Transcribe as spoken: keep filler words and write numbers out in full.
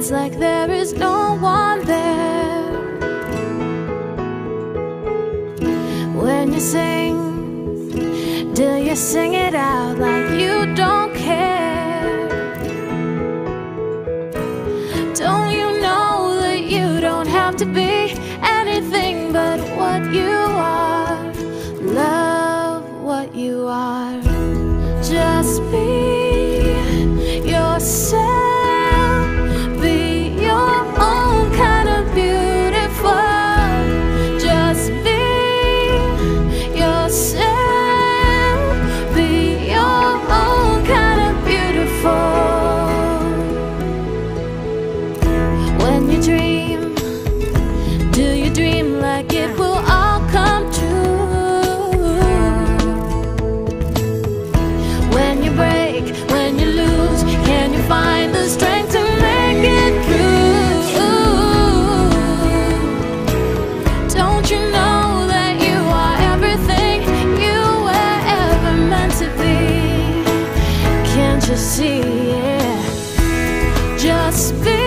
feels like there is no one there. When you sing, do you sing it out like you don't care? Don't you know that you don't have to be anything but what you are? Love what you are. Just be yourself. Be your own kind of beautiful. Just be yourself. Be your own kind of beautiful. When you dream, do you dream like it will all come true? When you break, when you lose, can you find the strength to make it through? Don't you know that you are everything you were ever meant to be? Can't you see it? Just be